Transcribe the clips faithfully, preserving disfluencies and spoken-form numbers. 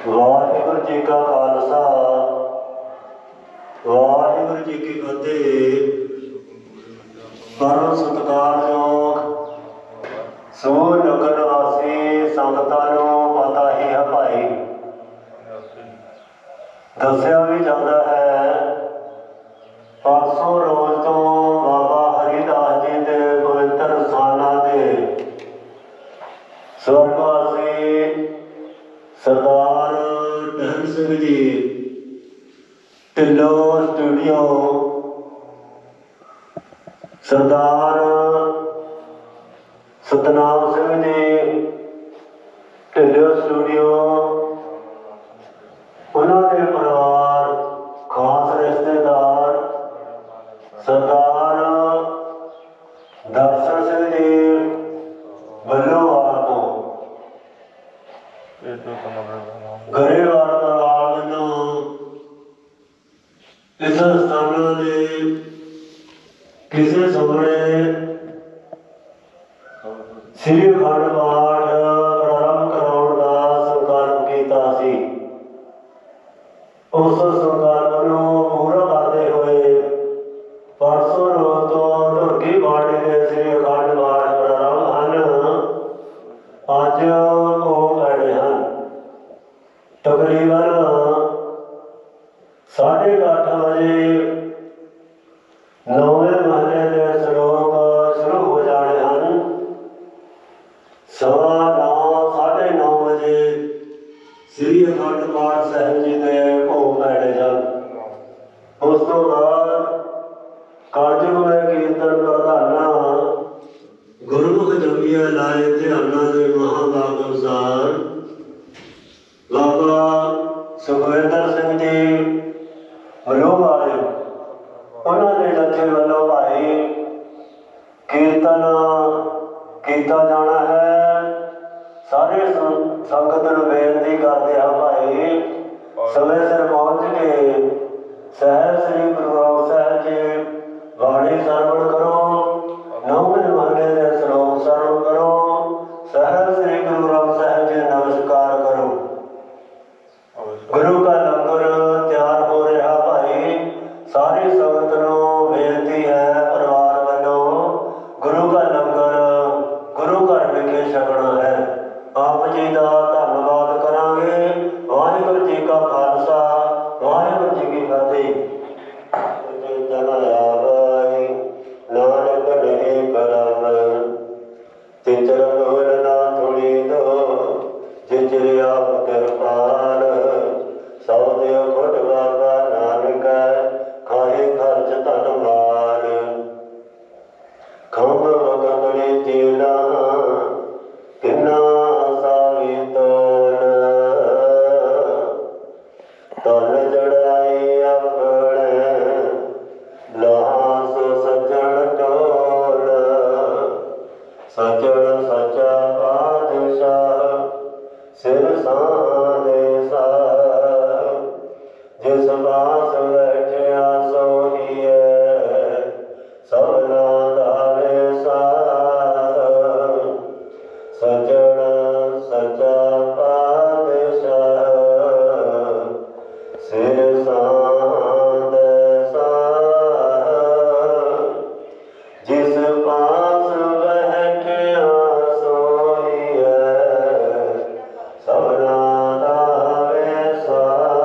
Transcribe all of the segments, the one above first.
ਵਾਹਿਗੁਰੂ ਜੀ ਕਾ ਖਾਲਸਾ ਵਾਹਿਗੁਰੂ ਜੀ ਕੀ ਫਤਿਹ। ਪਰਮ ਸਤਿਕਾਰਯੋਗ ਸਮੂਹ ਨਗਰ ਨਿਵਾਸੀ ਸੰਗਤਾਂ ਨੂੰ ਪਤਾ ਹੀ ਹੈ ਭਾਈ, ਦੱਸਿਆ ਵੀ ਜਾਂਦਾ ਹੈ ਪਰਸੋਂ ਰੋਜ਼ ਤੋਂ ਬਾਬਾ ਹਰੀਦਾਸ ਜੀ ਦੇ ਪਵਿੱਤਰ ਸਥਾਨਾਂ ਦੇ ਸਵਰਗਵਾਸੀ ਸਰਦਾਰ ਟਹਿਲ ਸਿੰਘ ਜੀ ਢਿੱਲੋਂ ਸਟੂਡੀਓ, ਸਰਦਾਰ ਸਤਨਾਮ ਸਿੰਘ ਜੀ ਢਿੱਲੋਂ ਸਟੂਡੀਓ, ਉਹਨਾਂ ਦੇ ਪਰਿਵਾਰ ਖਾਸ ਰਿਸ਼ਤੇਦਾਰ ਸਰਦਾਰ ਦਰਸ਼ਨ ਸਿੰਘ ਜੀ ਬੱਲੋਵਾਲ ਤੋਂ ਗਰੇਵਾਲ ਪਰਿਵਾਰ ਵੱਲੋਂ ਇਸ ਸਥਾਨਾਂ ਦੇ ਕਿਸੇ ਸਮੇਂ ਸ੍ਰੀ ਅਖੰਡ ਪਾਠ ਪ੍ਰਾਰੰਭ ਕਰਾਉਣ ਦਾ ਸੰਕਲਪ ਕੀਤਾ ਸੀ। ਉਸ ਸੰਕਲਪ ਨੂੰ ਪੂਰਾ ਕਰਦੇ ਹੋਏ ਪਰਸੋਂ ਰੋਜ਼ ਤੋਂ ਧੁਰਕੀ ਬਾਣੀ ਦੇ ਸ੍ਰੀ ਅਖੰਡ ਪਾਠ ਪ੍ਰਾਰੰਭ ਹਨ। ਅੱਜ ਉਹ ਪੈਣੇ ਹਨ ਤਕਰੀਬਨ ਸਾਢੇ ਅੱਠ ਵਜੇ ਨੌਵੇਂ ਮਹੀਨੇ ਦੇ ਸ਼ਲੋਕ ਸ਼ੁਰੂ ਹੋ ਜਾਣੇ ਹਨ। ਸਵਾ ਨੌ ਸਾਢੇ ਨੌ ਵਜੇ ਸ੍ਰੀ ਅਖੰਡ ਪਾਠ ਸਾਹਿਬ ਜੀ ਦੇ ਭੋਗ ਪੈਣੇ ਹਨ। ਉਸ ਤੋਂ ਬਾਅਦ ਕਾਰਜਮਈ ਕੀਰਤਨ ਪ੍ਰਧਾਨਾਂ ਗੁਰਮੁਖ ਜਪੀਆਂ ਲਾਏ ਧਿਆਨਾਂ ਦੇ ਮਹਾਂਭਾਗ ਅਨੁਸਾਰ ਬਾਬਾ ਸੁਖਵਿੰਦਰ ਸਿੰਘ ਜੀ ਬੱਲੋਵਾਲ ਉਹਨਾਂ ਦੇ ਜਥੇ ਵੱਲੋਂ ਭਾਈ ਕੀਰਤਨ ਕੀਤਾ ਜਾਣਾ ਹੈ। ਸਾਰੇ ਸੰਗਤ ਨੂੰ ਬੇਨਤੀ ਕਰਦੇ ਹਾਂ ਭਾਈ ਸਮੇਂ ਸਿਰ ਪਹੁੰਚ ਕੇ ਸਾਹਿਬ ਸ੍ਰੀ ਗੁਰੂ ਗ੍ਰੰਥ ਸਾਹਿਬ ਜੀ ਬਾਣੀ ਸਰਵਣ ਕਰੋ, ਨੌਵੇਂ ਮਹੀਨੇ ਦੇ ਸ਼ਲੋਕ ਸਰਵਣ ਕਰੋ, ਸਾਹਿਬ ਸ੍ਰੀ ਗੁਰੂ ਗ੍ਰੰਥ ਸਾਹਿਬ ਜੀ ਨਮਸਕਾਰ ਕਰੋ। ਗੁਰੂ का लंगर ਤਿਆਰ ਹੋ ਰਿਹਾ ਭਾਈ, ਸਾਰੀ ਸੰਗਤ ਨੂੰ ਬੇਨਤੀ ਹੈ ਪਰਿਵਾਰ ਵੱਲੋਂ ਗੁਰੂ का ਲੰਗਰ ਗੁਰੂ ਘਰ ਵਿਖੇ ਛਕਣਾ ਹੈ। ਆਪ ਜੀ ਦਾ ਧੰਨਵਾਦ ਕਰਾਂਗੇ। ਵਾਹਿਗੁਰੂ ਜੀ ਕਾ ਖਾਲਸਾ ਵਾਹਿਗੁਰੂ ਜੀ ਕੀ ਫਤਿਹ। ਨਾਨਕ ਨਹੀਂ ਕਰਮ ਤਿਚਰਨ ਹੋਲ ਨਾ ਥੋੜੀ ਦੋ ਜਿਚਰ ਆਪ ਕਿਰਪਾਲ ਸਭ ਦੇ ਖੁਦ ਬਾਬਾ ਨਾਨਕ ਖਾਹੇ ਖਰਚ ਧਨ ਮਾਲ ਖੰਭ ਵਗੰਗੜੀ ਜੀਣਾ ਕਿੰਨਾ ਸਾਵੀ ਤੋਲ ਤਨ ਜੜਾਈ ਆਪਣੇ ਲਾਹ ਸੋ ਸੱਜਣ ਟੋਲ ਸੱਜਣ ਸੱਚਾ ਪਾਤਸ਼ਾਹ ਸਿਰ ਸਾਦੇ ਸਾ ਜਿਸ ਬਾਸ ਬੈਠਿਆ ਸੋਹੀਏ ਸਭਨਾ ਦਾ ਵੇਸਾ ਸੱਜਣ ਸੱਚਾ ਪਾਤਸ਼ਾਹ ਸਿਰ ਸਾਦੇ ਸਾ ਜਿਸ ਪਾਸ ਬੈਠਿਆ ਸੋਹੀਏ ਸਭਨਾ ਦਾ ਵੇਸਾ।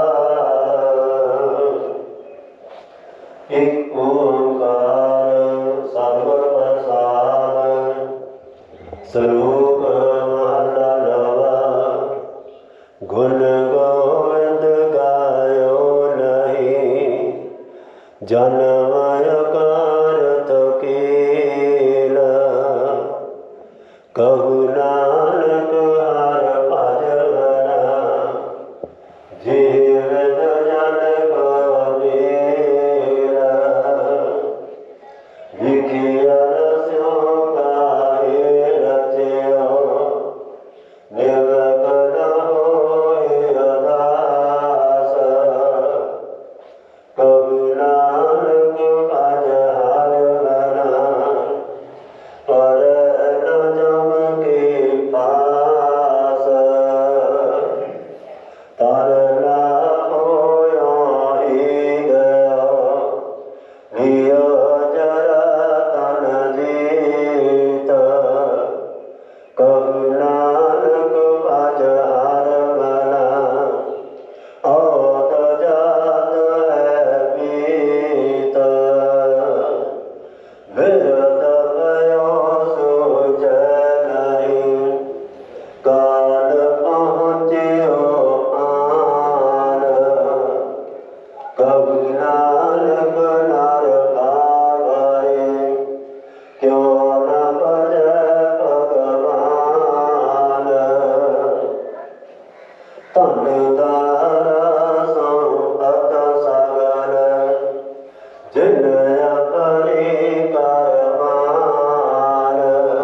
ਇੱਕ ਓਂਕਾਰ ਸਤਿਗੁਰ ਪ੍ਰਸਾਦਿ ਸਰੂਪ ਮਹਲਾ ਨਵਾ ਗੁਣ ਗੋਬਿੰਦ ਗਾਇਓ ਨਹੀਂ ਜਨਮ ਅਕਾਰਤ ਕੀਲ ਕਹੂ ਨਾਨਕ ਹਰਿ ਭਜਨ ਜੀਵਨ ਜਨ ਗੋਬੀਰ ਲਿਖਿਆ ਸਿਉ ਗਾਏ ਰਚਿਓ ਨਿਰਗਨ ਹੋਇ ਅਦਾਸ ਕਹੂ ਨਾਨਕ तरना होया ही गया लिया जरा तन जीत कहु नानक भज हर मना औत जात है पीत विरत भयो सोच नहीं काल पहुँच्यो आन कभी नानक नर भावै क्यों न भजै भगवान धन दारा संपत सगल जिन अपनी करमान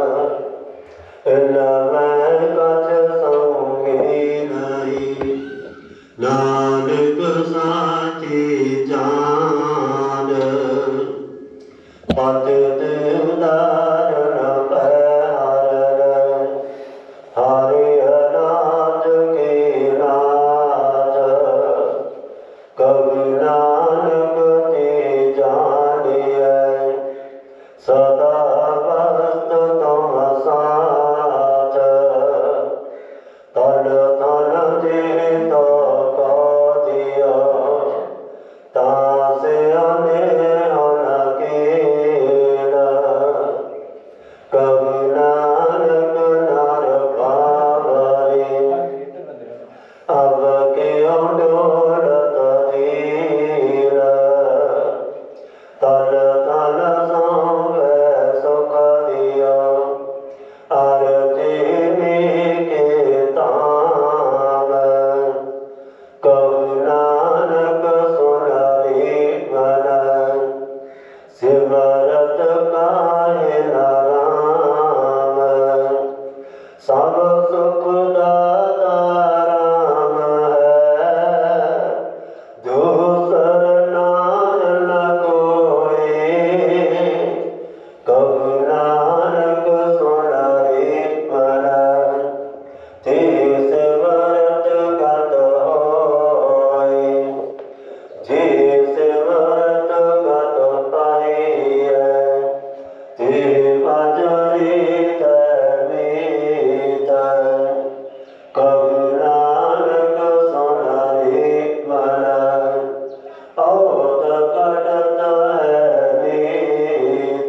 इनमें कछ संगी नहीं नानक साची जान पतित उदाहरण पहर हरि अनाथ की नाथ कभी नानक ते जानिए सदा वस्त तुम साथ तन तन जे तो को दियो तासे अनेहन कीना कभी नानक नर भावै अब के डोलत धीर तन तन संग सुख दियो अर्जिनी के ताम कहु नानक सुनरी मन सिमरत काहे न राम सब सुख दाता राम है दूसर नायन कोई कहु नानक सुनरी मन ते सिमरत गत होय जे सिमरत गत पाइयै ते बजरी तमीत कहु नानक सुनरी मन औत कटत है नीत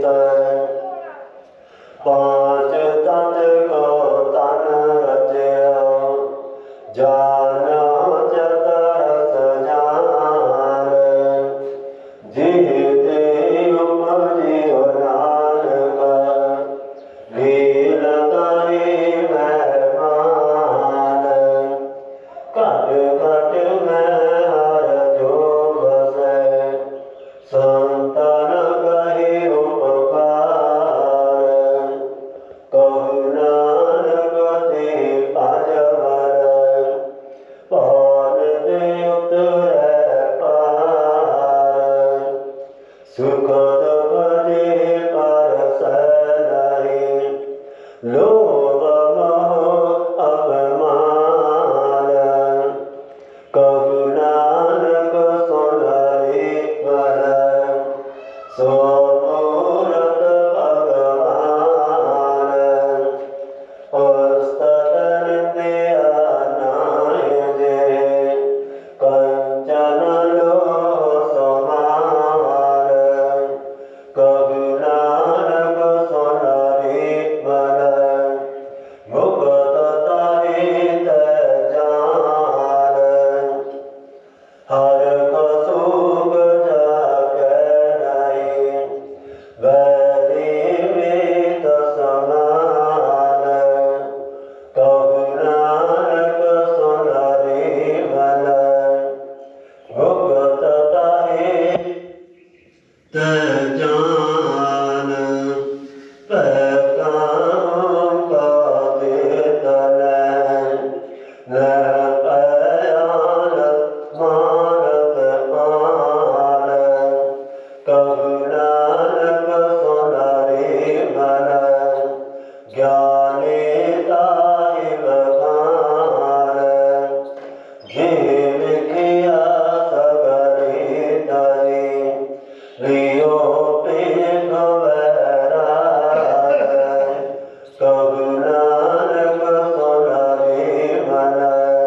पाँच तत्व को तन रचयो जान जतरस जान जीते उपजियो नानक लील करी मेहमान घट घट में हर जो बसै संतन कही उपकार कहु नानक ते भज वर पौन दे उतरै पार सुख दुख जे परसै नहीं लोभ मोह अभिमान कहु नानक सुनरी मन सो मूरत भगवान उस्तत निंदिया नाहि जे लिखिया सगले तरे लियो पे गवरार कहु नानक सुनारे मन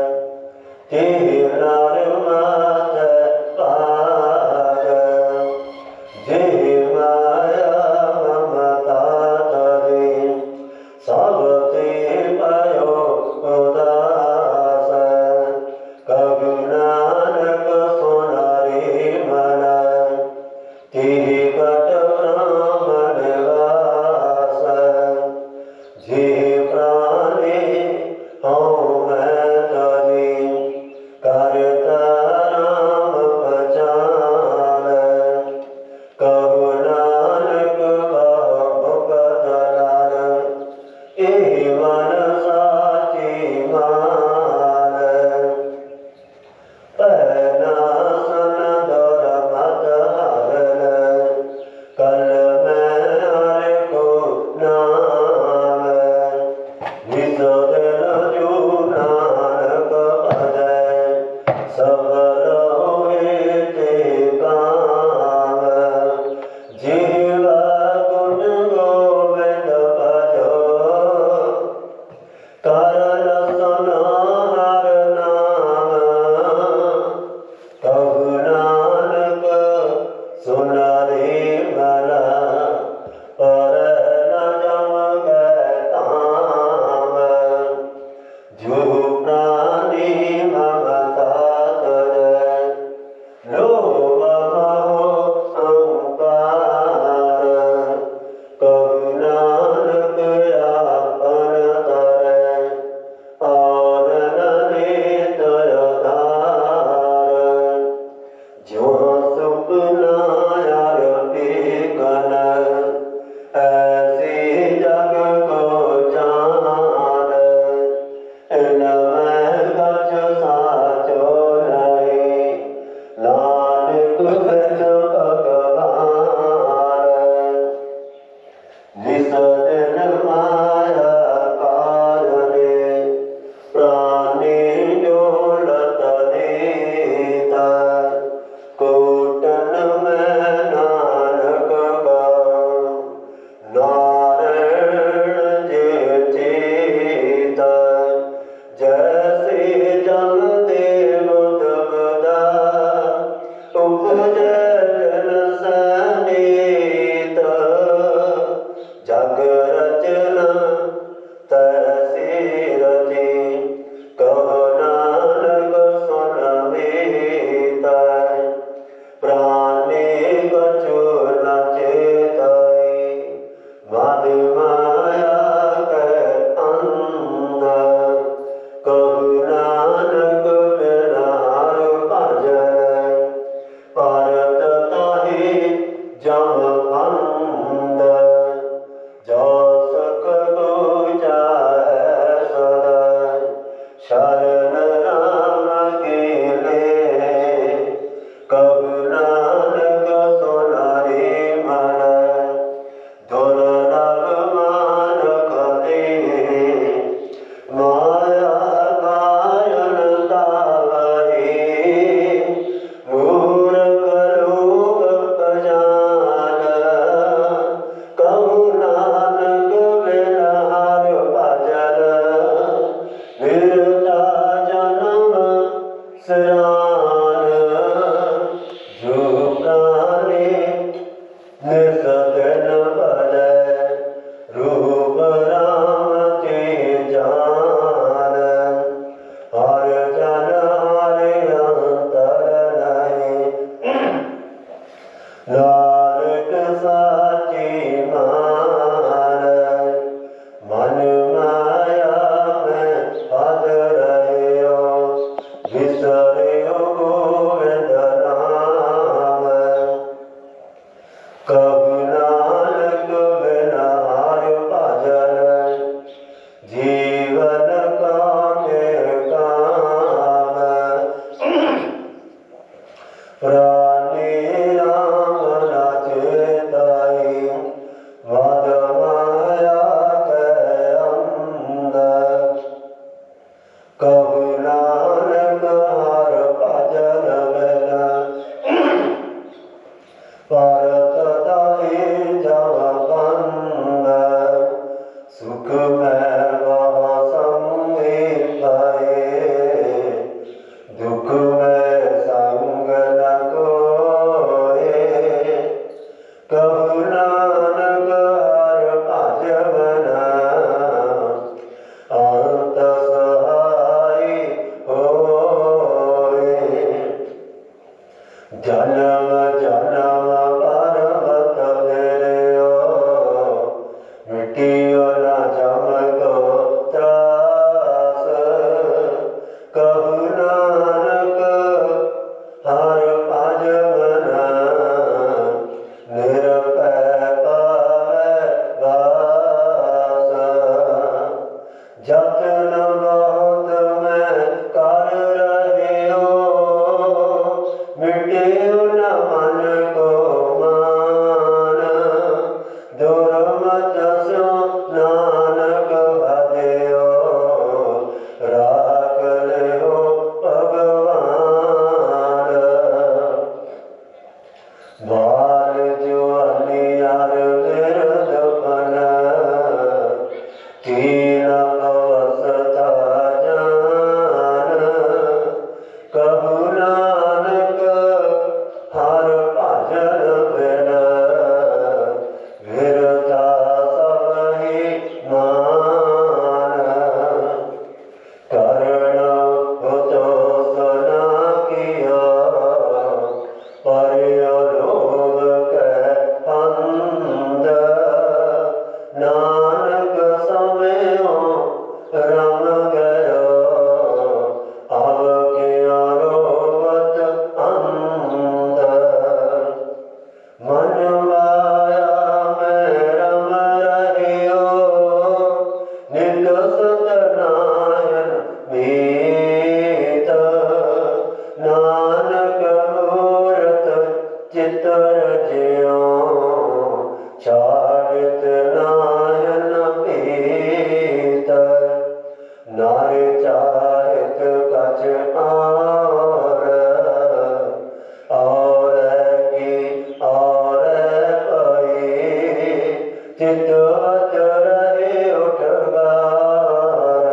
तेनार मात पार जे माया ममता तरे सबते पयो उदास कहु नानक सुनारे मन तेहि कट ब्रह्म निवास जे प्राणी हूँ मैं तरी करता राम पहचान कहु नानक बहु बदलार एहि मन साची मान पहना सन दौर मत हरन कल मैं हरि को नाम निज दिल जो नानक भजै सफल होए ते काम जीवा गुण गोविंद भजो करन सुनार नाम कहु नानक सुनारे मन पर न जम गए ताम जो प्राणी ममता तजै लोभ मोह अहंकार कहु नानक आपन तरै और न लेत आधार जो सुपना यार बेगन ऐसे जग को जान इनमें कछ साचो नहीं नानक बिन भगवान जिस दिन माया कारणे प्राणी डोलत देता कोटन में नानक गाऊं नारायण जे चेता जैसे जल देव दुबदा उपजै जन समेत जग रचना तैसी रची कहु नानक सुन मीता प्राणी कछु न चेतै मद माया के अंध कहु नानक बिन हर भजै परत ताहि जम अंध जस कबू चाहै सदा शरण राम के ले कहु नानक सुनारे मन दुर्लभ मानक दे माया कायन दावही मूर्ख लोग अजान कहु नानक बिन हर भजन निरता जन्म सिरान जो प्राणी निस दिन भजै रूप राम के जान हर जन हरि अंतर नहीं नानक साची मान मन माया में पद रहियो विसरियो गोविंद नाम कहु नानक बिन हर भजन जीवन कामे काम प्राणी राम न चेताई मद माया के अंध कहु नानक हर तरजियो चारित नायन पीत नारे चारित कछ और और की और पई चित अचरहि उठगार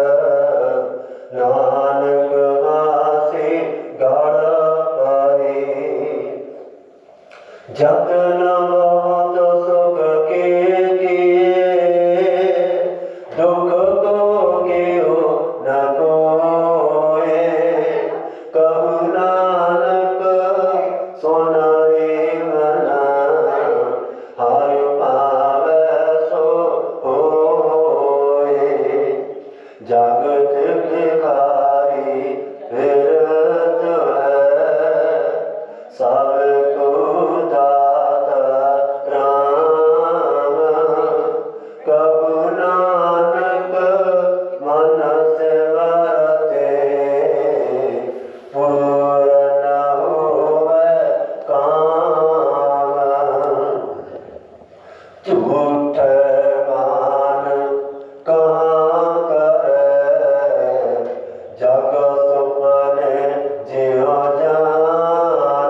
नानक वासी गढ़ पाई जतन बहुत सुख के किए दुख को गियो न कोए कहु नानक सुन रे मना हर पावे सो होए जगत भिखारी फिरत है सब को दाता राम कबू नानक मन से मरते पूर्ण होवे काम झूठ मान कहाँ करे जग सुपने जियो जान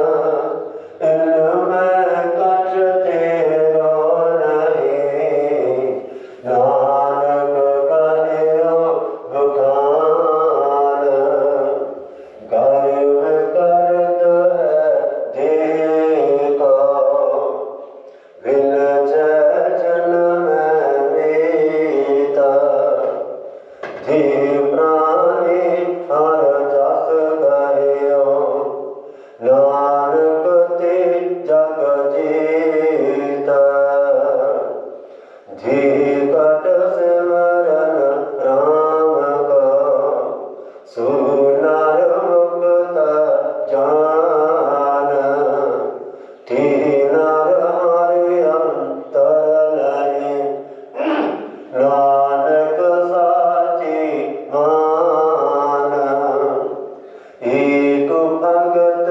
इनमें कछ तेरो नहीं नानक कहियो दुकान गर्व करत है देखो बिन जन में मीता धी प्राणी हर जस गयो नानक ते जग जीता धी कट सिमरन राम का सुनर मुक्त जान धी नर हरि अंतर नहीं नानक साची मान एक भगत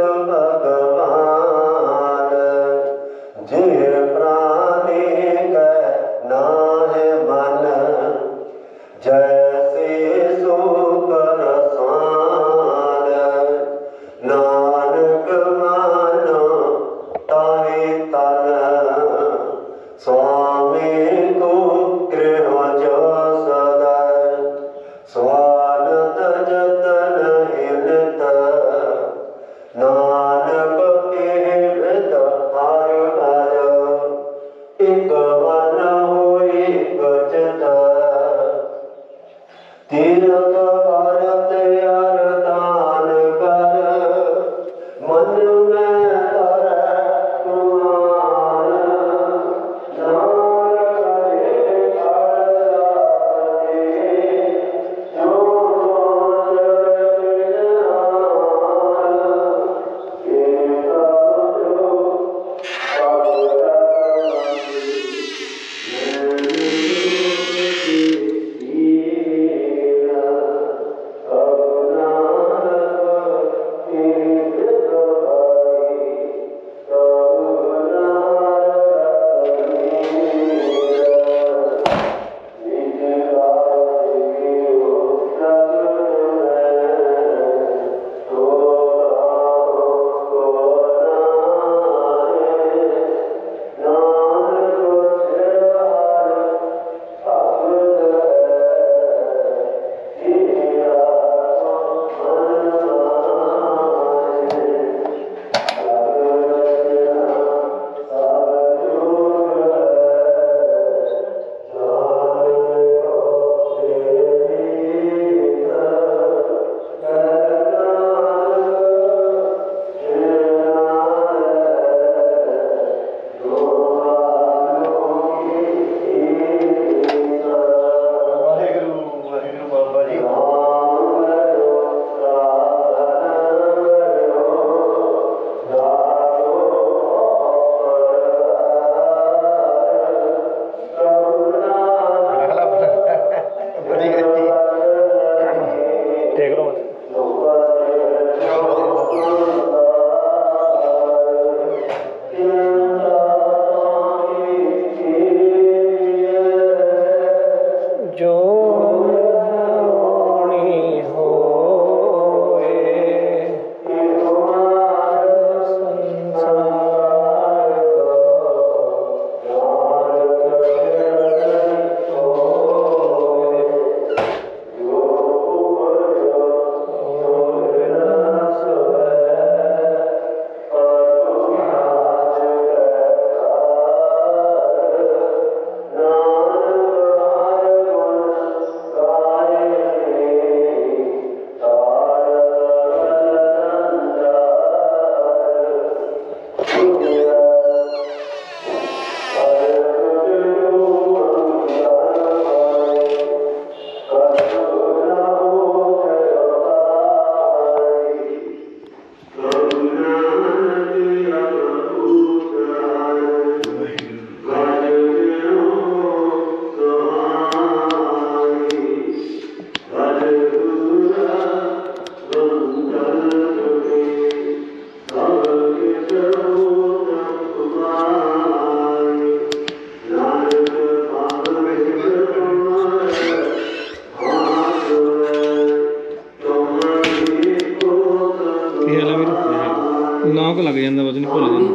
भगवान जे प्राणी के नाहे मन जैसे सुकर स्वान नानक मानो ताहि तन स्वामी को गृह जो सदा स्वानत जतन हिनत शौक लग जाता बस नहीं भुल जाना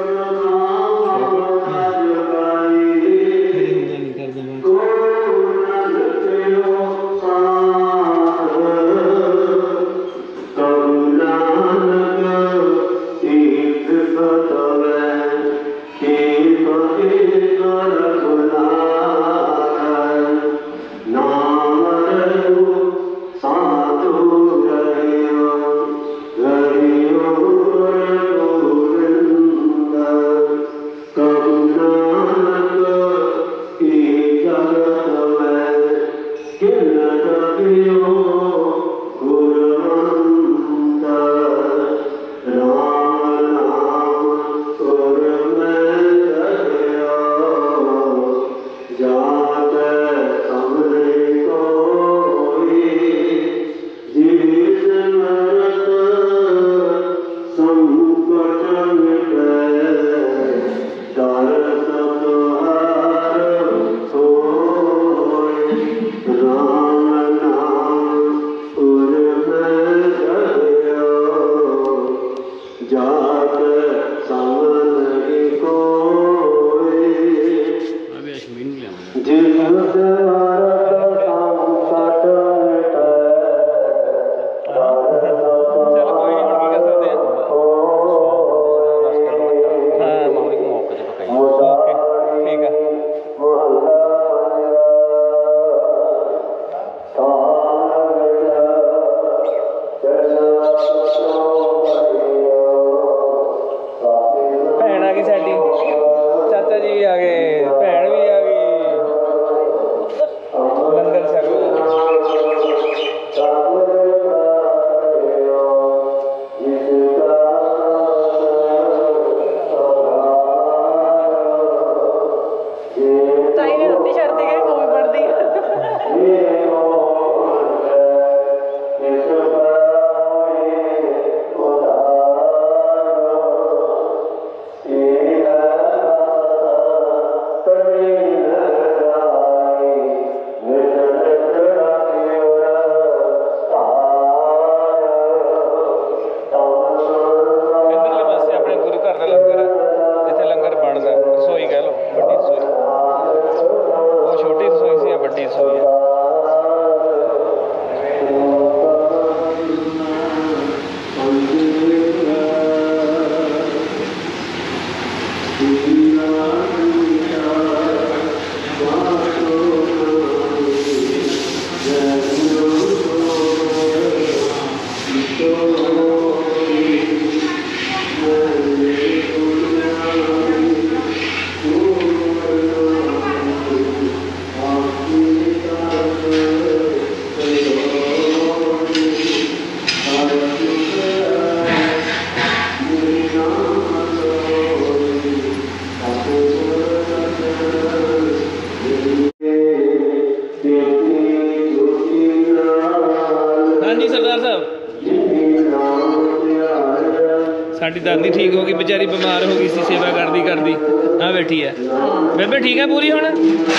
साडी दादी ठीक हो गई बेचारी बीमार हो गई सी सेवा करती करती हाँ बैठी है बेबे ठीक है पूरी हुण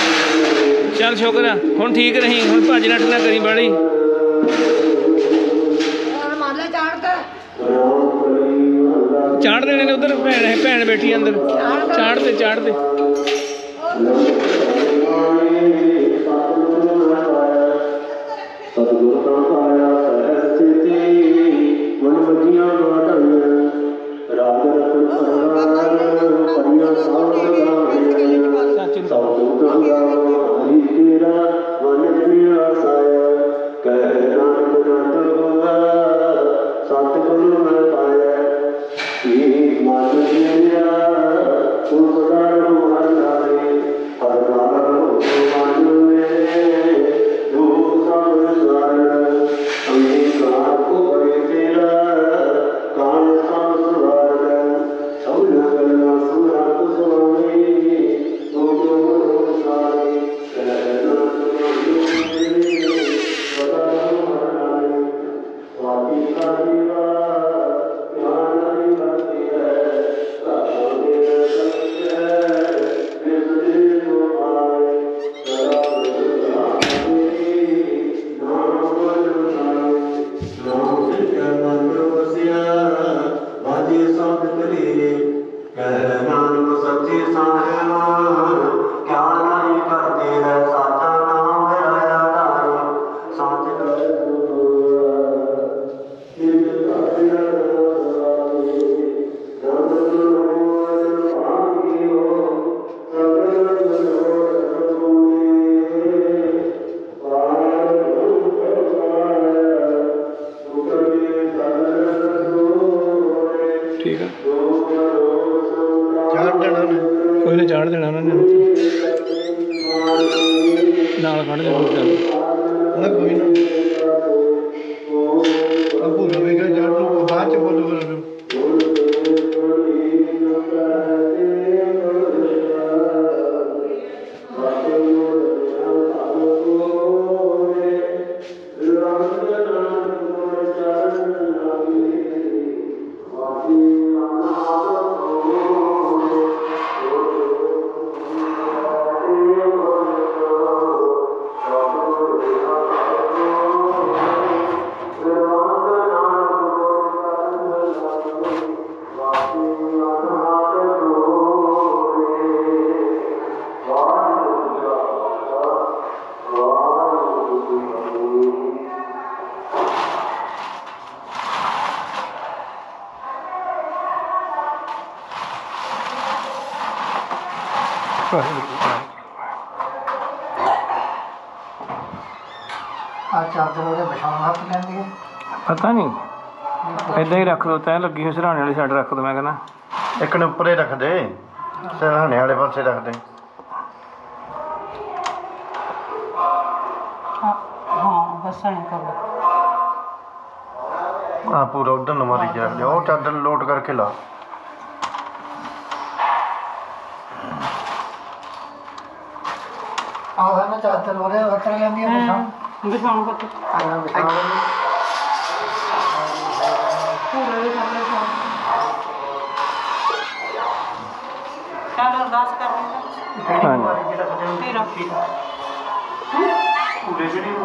चल शुक्र है हुण ठीक रही हुण भज नठ ना करी बड़ी चाढ़ देने ने उधर भैन है भैन बैठी अंदर चाढ़ दे चाढ़ दे ਠੀਕ ਆ ਚਾਰ ਦੇਣਾ ਨੇ ਕੋਈ ਨਾ ਚਾੜ ਦੇਣਾ ਉਹਨਾਂ ਨੇ ਨਾਲ ਖੜ ਜਾ ਚੱਲ ਨਾ ਕੋਈ ਨਾ ਅਬੂ ਰਵੇਗਾ ਜੜ ਨੂੰ ਬਾਅਦ ਚ ਬੋਲੋ ਫਿਰ ਪਤਾ ਨਹੀਂ ਏਦਾਂ ਹੀ ਰੱਖ ਦੋ ਤੈਂ ਲੱਗੀ ਹੋਈ ਸਰਾਣੇ ਵਾਲੀ ਸਾਈਡ ਰੱਖ ਦੋ ਮੈਂ ਕਹਿੰਦਾ ਇੱਕ ਨੇ ਉੱਪਰੇ ਰੱਖ ਦੇ ਸਰਾਣੇ ਵਾਲੇ ਪਾਸੇ ਰੱਖ ਦੇ ਹਾਂ ਬਸ ਐਂ ਕਰ ਲਓ ਆ ਪੂਰਾ ਉਧਰ ਨੂੰ ਮਾਰੀ ਜਾ ਉਹ ਚਾਦਰ ਲੋਟ ਕਰਕੇ ਲਾ ਆਹ ਨਾ ਚਾਦਰ ਉਹਦੇ ਵੱਖਰੇ ਲੈਂਦੀ ਆ ਬਿਠਾਉਣ ਕੋ ਆਹ ਵਿਛਾਉਣ ਪੂਰੇ ਦੇ ਸਾਹਮਣੇ ਚੱਲ ਅਰਦਾਸ ਕਰ ਲੈਂਦਾ ਤੇਰਾ ਪੂਰੇ ਜਿਹੜੀ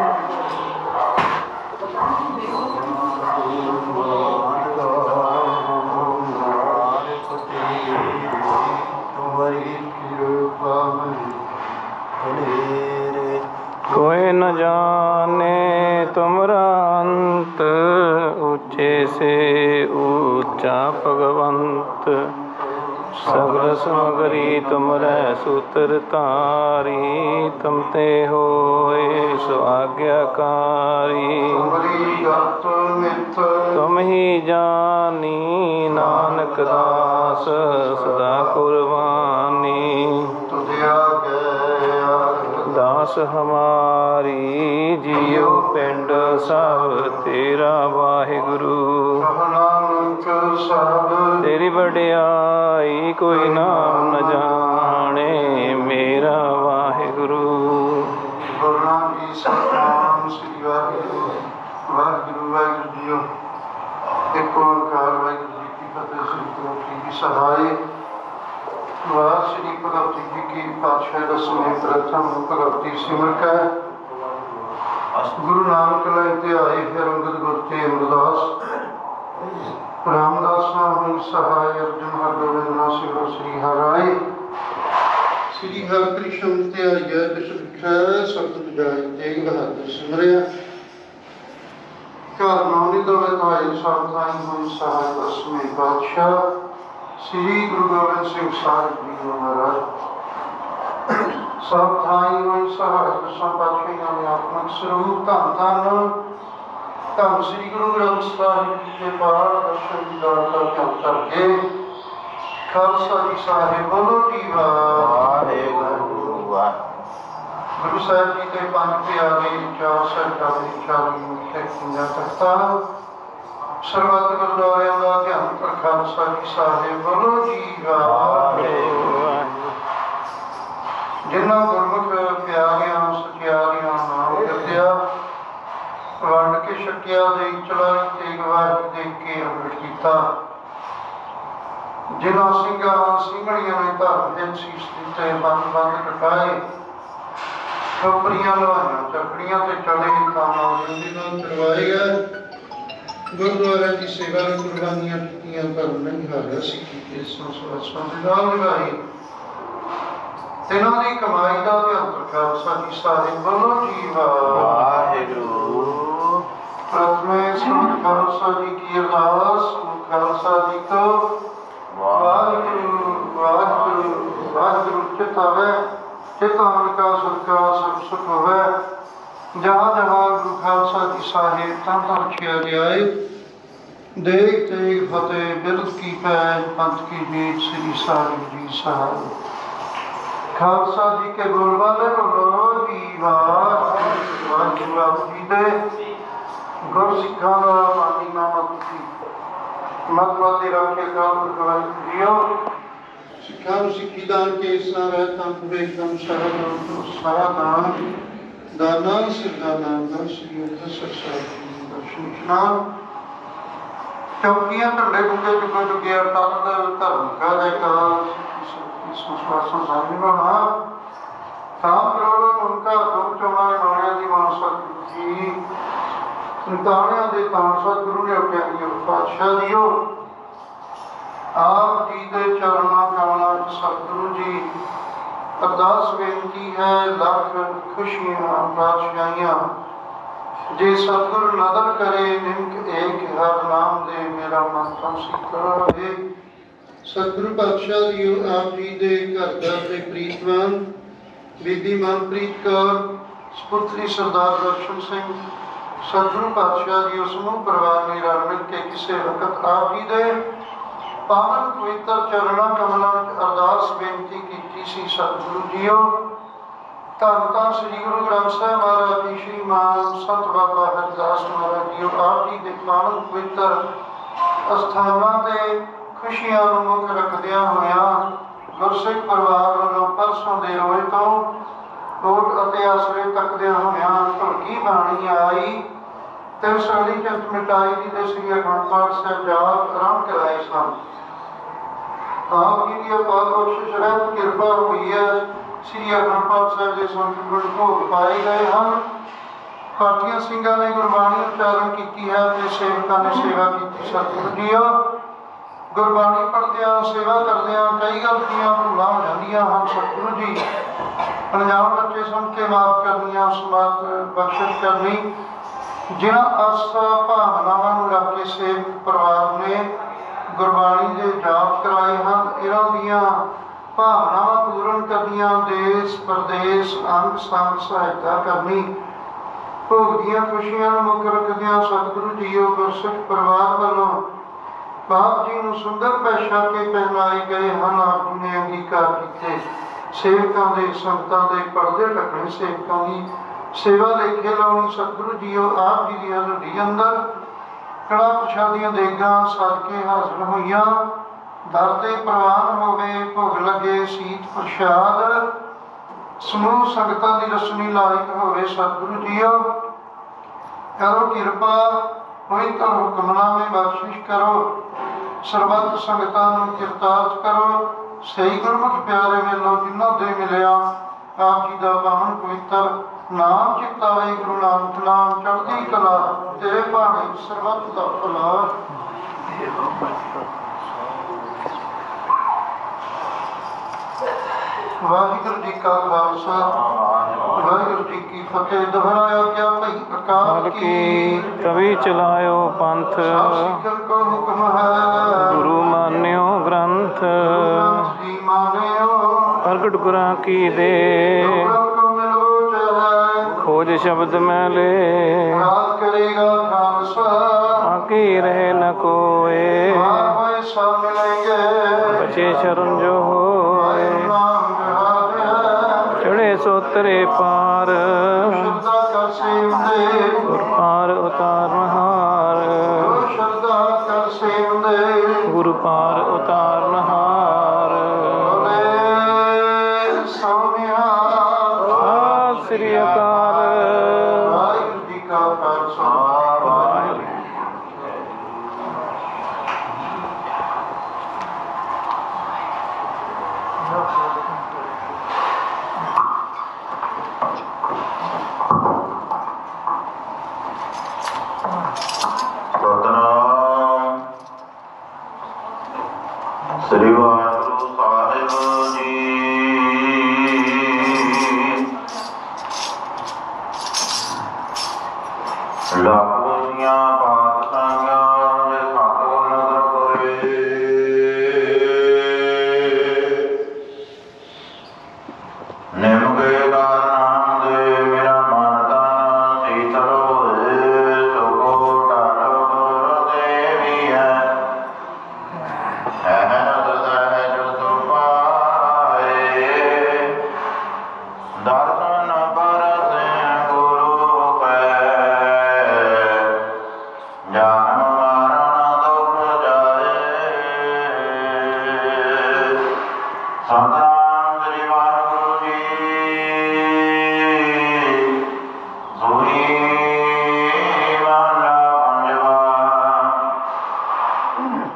कोई न जाने तुमरा अंत ऊंचे से ऊंचा भगवंत सगल समगरी तुमरै सूत्र तारी तुम ते होए सो आज्ञाकारी तुम ही जानी नानक दास सदा कुर्बानी दास हमारी जियो पिंड सब तेरा वाहिगुरु तेरी बड़ियाई कोई नाम न जाने मेरा वाहिगुरु वाहिगुरु वाहिगुरु जियो एक ओंकार वाहिगुरु जी की फतेह श्री गुरु की सहाय वाह श्री भगवती जी की पातशाह दसवें प्रथम भगवती सिमर का गुरु नानक लय आए फिर अंगद गुरते अमरदास रामदास हुई सहाय अर्जुन हर गोविंद ना शिव श्री हराय श्री हर कृष्ण ते आइए बिसुख सतत जाय तेग बहादुर सिमरिया घर नौनी दवे आए सब ताई हुई सहाय दसवें पातशाह श्री गुरु गोबिंद सिंह साहिब जी महाराज सब थाई होई सहाय दसां पातशाहियां दे आत्मक स्वरूप धन धन धन श्री गुरु ग्रंथ साहिब जी के पाठ दर्शन दीदार करके करके खालसा जी साहिब बोलो जी वाहिगुरू गुरु साहिब जी के पंज प्यारे चार सरकारी चाली मुख्य कुंजा तख्ता ਸਰਬੱਤ ਗੁਰਦੁਆਰਿਆਂ ਦਾ ਧਿਆਨ ਕਰ ਖਾਲਸਾ ਜੀ ਸਾਹਿਬ ਬੋਲੋ ਜੀ ਵਾਹਿਗੁਰੂ ਜਿਨ੍ਹਾਂ ਗੁਰਮੁਖ ਪਿਆਰਿਆਂ ਸਚਿਆਰਿਆਂ ਨਾਮ ਜਪਿਆ ਵੰਡ ਕੇ ਛਕਿਆ ਦੇ ਚਲਾਈ ਤੇਗ ਵਾਹਿਗੁਰੂ ਦੇਖ ਕੇ ਅੰਮ੍ਰਿਤ ਕੀਤਾ ਜਿਨ੍ਹਾਂ ਸਿੰਘਾਂ ਸਿੰਘਣੀਆਂ ਨੇ ਧਰਮ ਦੇ ਸੀਸ ਦਿੱਤੇ ਬੰਦ ਬੰਦ ਕਟਾਏ ਖੋਪਰੀਆਂ ਲਵਾਈਆਂ ਚੱਕੜੀਆਂ ਤੇ ਚੜੇ ਕਾਮਾਂ ਜਿੰਦੀ ਨਾਲ ਕਰਵਾਏ ਗਏ गुरुद्वारा की सेवा में कुर्बानियां कीतियां पर नहीं हारिया सिक्खी के संस्वासां दे नाल निभाई तिन्हां दी कमाई दा ध्यान खालसा जी साहिब बोलो जी वाहिगुरू प्रथमे श्री खालसा जी की अरदास खालसा जी को वाहिगुरू वाहिगुरू वाहिगुरू चितावे चितावन का सदका सब सुख होवे जहाँ जहाँ गुरु खालसा जी साहिब तन तन किया गया है देख तेग फतेह बिरद की पैज पंथ की जीत श्री साहिब जी सहाय खालसा जी के बोल वाले बोलो की बात वाहिगुरू आप जी दे गुर सिखा मानी नामक की मतवादी रखे काल जियो सिखा सिखी दान के इस्लाम रहता पूरे कम शरण सारा दान दाना सिरदाना दर्शी दर्शक दर्शन नाम चौकियां ढंडे डूंगे चुके चुके अटल धर्म का देखा सुशासन सामने बना सात करोड़ उनका तुम चौनाए माया दी मानसा की संतानिया दे तान सतगुरु ने अपने पातशाह दियो आप जी के चरणों कमलों च सतगुरु जी अरदास बेनती है लख खुशियां पातशाहियां जे सतगुरु नदर करे निमक एक हर नाम दे मेरा मन तन सिकरे सतगुरु पातशाह दियो आप जी दे घर घर दे प्रीतवान बीबी मनप्रीत कौर सपुत्री सरदार दर्शन सिंह सतगुरु पातशाह दियो समूह परिवार ने रल मिल के किसी वक्त आप जी दे पावन पवित्र चरणों कमलों अरदास बेनती की सी सतगुरु जियो धन धन श्री गुरु ग्रंथ साहिब महाराज जी श्री मान संत बाबा हरदास महाराज जी आप जी के पावन पवित्र अस्थानां ते खुशियां नूं मुख रखदियां होइयां गुरसिख परिवार वालों परसों दे रोए तो कोट अते आसरे तकदियां होइयां ढोलकी बाणी आई ते सगली चित मिटाई दी ते श्री अखंड पाठ साहिब जाप आराम कराए सन आप जी की अपार बख्शिश रहमत कृपा हुई है श्री अखंड पाठ साहिब के संत भोग पाए गए हैं पाठिया सिंघां ने गुरबाणी उच्चारण की है ते सेवकां ने सेवा की सतगुरु जीओ गुरबाणी पढ़दियां सेवा करदियां कई गलतियां भुलां हो जांदियां हैं सतगुरु जी अनजान बच्चे सुन के माफ करनियां समर्थ बख्शिश करनी जिन्हां आसा भावनावां नूं रख के सेवक परिवार ने गुरबाणी के जाप कराए हैं इन्हां दियां भावनावां पूर्ण करनियां देश प्रदेश अंग संग सहायता करनी भोग दियां खुशियां नूं मुख रखदियां सतगुरु जीओ गुरसिख परिवार वालों बाप जी नूं सुंदर पैशा के पहनाए गए हैं आप जी ने अंगीकार किए सेवकां दे संगतां दे पर्दे ढकने सेवकां की सेवा लेखे लाउणी सतगुरु जीओ आप जी की हजूरी अंदर कड़ा प्रशादियां देगां सदके हाजिर होइयां दर ते प्रवान होवे भोग लगे सीत प्रशाद समूह संगतां दी रसनी लायक होवे सतगुरु जीओ करो कृपा पवित्र हुक्मनामे बख्शिश करो सर्वत संगतां नूं किरतार्थ करो सही गुरमुख प्यारे मेलों जिन्हों दे मिलिया आप जी का पावन पवित्र नाम चितावे गुरु नानक नाम चढ़ती कला तेरे भाणे सर्वत दा भला वाहिगुरू जी का खालसा वाहिगुरू जी की फतेह दोहराया क्या भई अकाल की कवि चलायो पंथ शास्त्र को हुक्म है गुरु मान्यो ग्रंथ जी मान्यो प्रगट गुरां की दे को मिलो चाहे खोज शब्द में ले राज करेगा खालसा आकी रहे न कोए होए सब मिलेंगे बचे शरण जो होए नाम जहाद चढ़े सोतरे पार श्रद्धा कर सेव दे गुर पार उतार नहार श्रद्धा कर सेव दे गुरु पार उतार नहार बोले सोनिया सत श्री अकाल वाहिगुरू जी का खालसा ਸਤਨਾਮ ਸ੍ਰੀ ਵਾਹਿਗੁਰੂ ਸਾਹਿਬ ਜੀ ਲਾਖੋਂ ਪਾਤਸ਼ਾਹਾਂ ਦੇ ਸਾਥੋਂ ਨਦਰ ਕੋਏ ਨਿਮਕੇ ਦਾ ਨਾਮ ਦੇ ਮੇਰਾ ਮਨ ਤਨ ਸੀਤਲ ਹੋਏ ਸੁਖੋ ਢਲ ਗੁਰ ਦੇਵੀਐ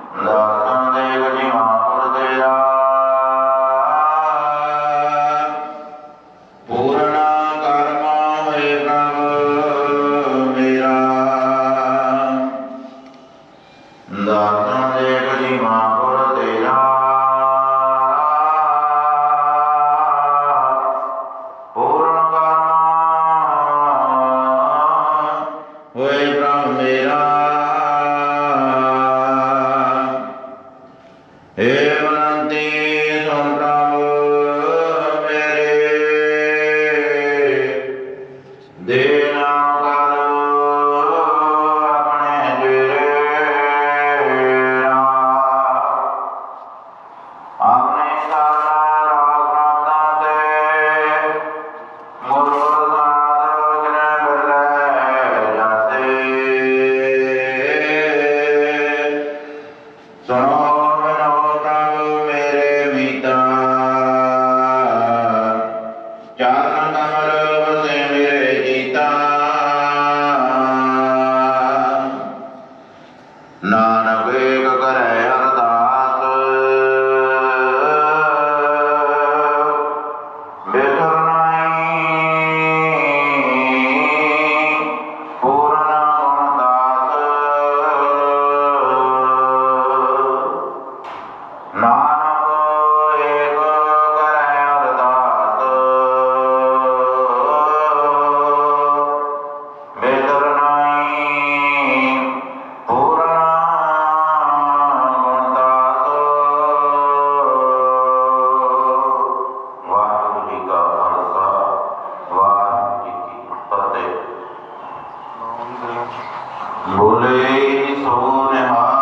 ਦਾਤਾਂ ਦੇਖ ਜੀਵਾਂ ਪੁਰ ਤੇਰਾ ਪੂਰਨ ਕਰਮਾ ਹੋਏ ਪ੍ਰਭ ਮੇਰਾ ਦਾਤਾਂ ਦੇਖ ਜੀਵਾਂ ਪੁਰ ਤੇਰਾ ਪੂਰਨ ਕਰਮਾ ਹੋਏ ਪ੍ਰਭ ਮੇਰਾ हे बलंती सुन प्रभु मेरे दे नाम कर अपने तेरे अपने सारा राग राधा दे मुरमुर साध गिने जाते सुनो चरण कमल बसे मेरे जीता नानक एक करे अरदास बेसर नहीं पूर्ण गुणदास नानक एक करे अरदास बेसर नहीं पूर्ण गुणदास वाहिगुरू जी का खालसा वाहिगुरू जी की फतेह। बोले सो निहाल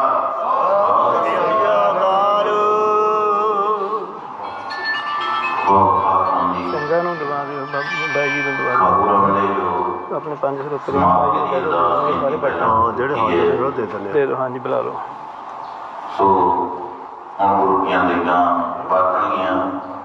ਸਿੰਘਾਂ ਨੂੰ ਦਵਾ ਦਿਓ ਬਾਈ ਜੀ ਨੂੰ ਦਵਾ ਮਹਾਪੁਰਾਂ ਵਾਲੇ ਜੋ ਦਿਓ ਆਪਣੇ ਪੰਜ ਸਰੋਤਰੇ ਸਮਾਪਤੀ ਦੀ ਅਰਦਾਸ ਸਾਰੇ ਬੈਠੇ ਹਾਂ ਜਿਹੜੇ ਹਾਜ਼ਰ ਨੇ ਉਹ ਦੇ ਦਿੰਦੇ ਦੇ ਦਿਓ ਹਾਂਜੀ ਬੁਲਾ ਲਓ ਸੋ ਹੁਣ ਗੁਰੂ ਦੀਆਂ ਦੇਗਾਂ ਵਰਤਣਗੀਆਂ।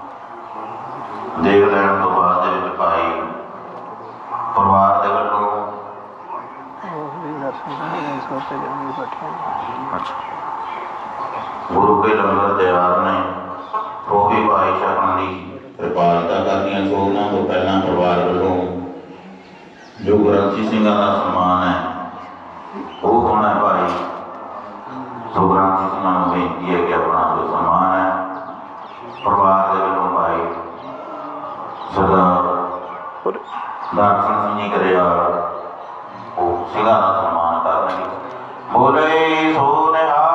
ਦੇਗ ਲੈਣ ਤੋਂ ਬਾਅਦ ਦੇ ਵਿੱਚ ਭਾਈ ਪਰਿਵਾਰ ਦੇ ਵੱਲੋਂ ਉਹ ਵੀ ਦਰਸ਼ਨ ਕਰਨ ਸੋਤੇ ਜਾਣਗੇ ਬੈਠੇ ਗੁਰੂ ਕੇ ਲੰਗਰ ਤਿਆਰ ਨੇ ਉਹ ਵੀ ਭਾਈ ਸ਼ਰਨ ਦੀ ਕਿਰਪਾਲਤਾ ਕਰਦੀਆਂ। ਸੋ ਉਹਨਾਂ ਤੋਂ ਪਹਿਲਾਂ ਪਰਿਵਾਰ ਵੱਲੋਂ ਜੋ ਗ੍ਰੰਥੀ ਸਿੰਘਾਂ ਦਾ ਸਨਮਾਨ ਹੈ ਉਹ ਹੋਣਾ ਹੈ ਭਾਈ। ਸੋ ਗ੍ਰੰਥੀ ਸਿੰਘਾਂ ਨੂੰ ਬੇਨਤੀ ਹੈ ਕਿ ਆਪਣਾ ਜੋ ਸਨਮਾਨ ਹੈ ਪਰਿਵਾਰ ਦੇ ਵੱਲੋਂ ਭਾਈ ਸਰਦਾਰ ਦਰਸ਼ਨ ਸਿੰਘ ਜੀ ਕਰਿਆ ਉਹ ਸਿੰਘਾਂ ਦਾ ਸਨਮਾਨ ਕਰਨਗੇ। ਬੋਲੇ ਸੋ ਨਿਹਾਲ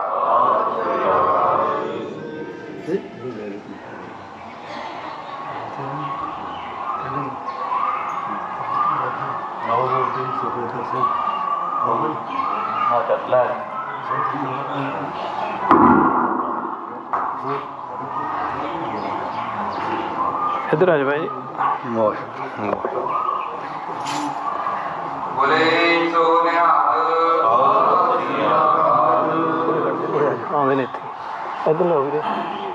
ਇੱਧਰ ਆ ਜਾ ਭਾਈ ਬੋਲੇ ਸੋ ਨਿਹਾਲ ਆਉਂਦੇ ਨੇ ਇੱਥੇ ਇੱਧਰ ਲਓ ਵੀਰੇ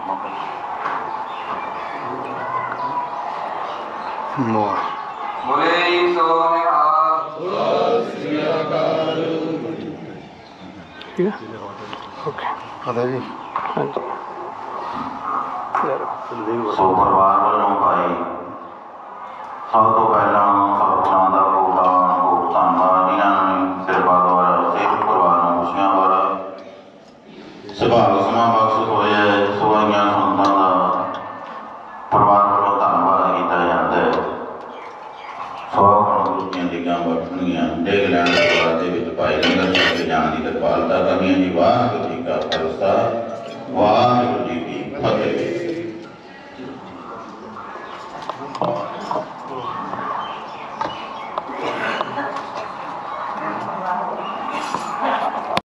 ਬੋਲੇ ਸੋ ਨਿਹਾਲ ਠੀਕ ਹੈ ਓਕੇ ਆਦਾ ਜੀ ਹਾਂਜੀ ਸੋ ਪਰਿਵਾਰ ਵੱਲੋਂ ਭਾਈ ਸਭ ਤੋਂ ਪਹਿਲਾਂ ਸਤਿਗੁਰਾਂ ਦਾ ਭੋਗਾਨ ਭੋਗ ਧੰਨਵਾਦ ਜਿਨ੍ਹਾਂ ਨੇ ਸੇਵਾ ਦੁਆਰਾ ਸਿੱਖ ਪਰਿਵਾਰ ਨੂੰ ਖੁਸ਼ੀਆਂ ਵਾਲਾ ਸੁਭਾਗ ਸਮਾਂ ਬਖਸ਼ ਹੋਇਆ। ਸੋਈਆਂ ਸੰਤਾਂ ਦਾ ਪਰਿਵਾਰ ਵੱਲੋਂ ਧੰਨਵਾਦ ਕੀਤਾ ਜਾਂਦਾ ਹੈ। ਸੋ ਹੁਣ ਗੁਰੂ ਦੀਆਂ ਦੇਗਾਂ ਵਰਤਣਗੀਆਂ। ਦੇਗ ਲੈਣ ਤੋਂ ਬਾਅਦ ਦੇ ਵਿੱਚ ਭਾਈ ਲੰਗਰ ਛਕ ਕੇ ਜਾਣ ਦੀ ਕਿਰਪਾਲਤਾ ਕਰਨੀ ਹੈ ਜੀ। ਵਾਹਿਗੁਰੂ ਜੀ ਕਾ ਖਾਲਸਾ ਵਾਹਿਗੁਰੂ ਜੀ ਕੀ ਫਤਿਹ।